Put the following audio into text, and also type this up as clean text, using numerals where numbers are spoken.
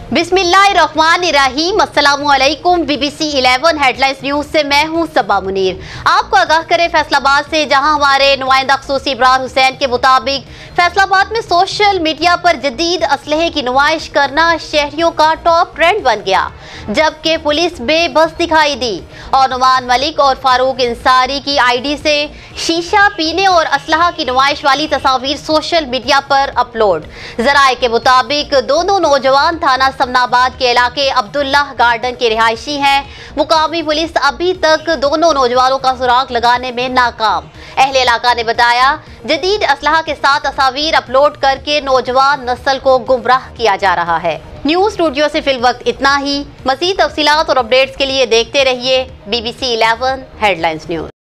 बिस्मिल्लाहिर्रहमानिर्रहीम। अस्सलामुअलैकुम। BBC 11 headlines news से मैं हूं सबा मुनीर। आपको आगाह करें फैसलाबाद से, जहां हमारे नुमाइंदा खसूसी इब्रार हुसैन के मुताबिक फैसलाबाद में सोशल मीडिया पर जदीद असलहे की नुमाइश करना शहरियों का टॉप ट्रेंड बन गया, जबकि पुलिस बेबस दिखाई दी और नुमान मलिक और फारूक इंसारी की ID से शीशा पीने और असलहा की नुमाइश वाली तस्वीर सोशल मीडिया पर अपलोड। जराए के मुताबिक दोनों नौजवान थाना समनाबाद के इलाके अब्दुल्लाह गार्डन के रिहायशी हैं। मुकामी पुलिस अभी तक दोनों नौजवानों का सुराग लगाने में नाकाम। अहले इलाका ने बताया, जदीद असलहा के साथ तस्वीर अपलोड करके नौजवान नस्ल को गुमराह किया जा रहा है। न्यूज़ स्टूडियो से फिल वक्त इतना ही। मज़ीद तफसीलात और अपडेट्स के लिए देखते रहिए BBC 11 हेडलाइंस न्यूज़।